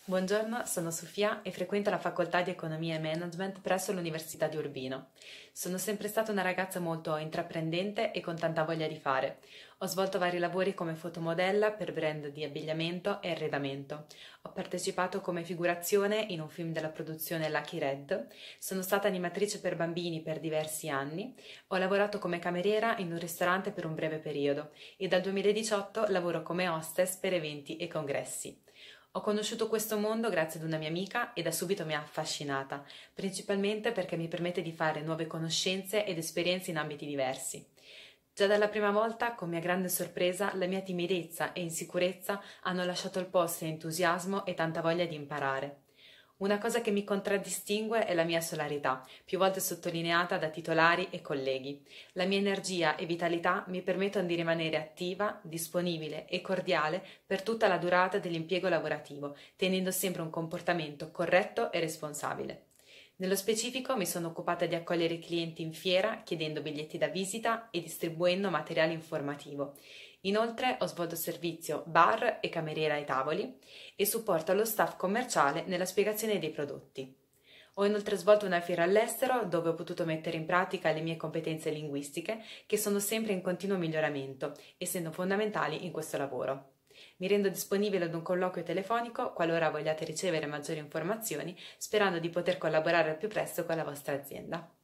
Buongiorno, sono Sofia e frequento la facoltà di Economia e Management presso l'Università di Urbino. Sono sempre stata una ragazza molto intraprendente e con tanta voglia di fare. Ho svolto vari lavori come fotomodella per brand di abbigliamento e arredamento. Ho partecipato come figurazione in un film della produzione Lucky Red. Sono stata animatrice per bambini per diversi anni. Ho lavorato come cameriera in un ristorante per un breve periodo e dal 2018 lavoro come hostess per eventi e congressi. Ho conosciuto questo mondo grazie ad una mia amica e da subito mi ha affascinata, principalmente perché mi permette di fare nuove conoscenze ed esperienze in ambiti diversi. Già dalla prima volta, con mia grande sorpresa, la mia timidezza e insicurezza hanno lasciato il posto a entusiasmo e tanta voglia di imparare. Una cosa che mi contraddistingue è la mia solarità, più volte sottolineata da titolari e colleghi. La mia energia e vitalità mi permettono di rimanere attiva, disponibile e cordiale per tutta la durata dell'impiego lavorativo, tenendo sempre un comportamento corretto e responsabile. Nello specifico mi sono occupata di accogliere i clienti in fiera, chiedendo biglietti da visita e distribuendo materiale informativo. Inoltre ho svolto servizio bar e cameriera ai tavoli e supporto allo staff commerciale nella spiegazione dei prodotti. Ho inoltre svolto una fiera all'estero dove ho potuto mettere in pratica le mie competenze linguistiche che sono sempre in continuo miglioramento, essendo fondamentali in questo lavoro. Mi rendo disponibile ad un colloquio telefonico qualora vogliate ricevere maggiori informazioni, sperando di poter collaborare al più presto con la vostra azienda.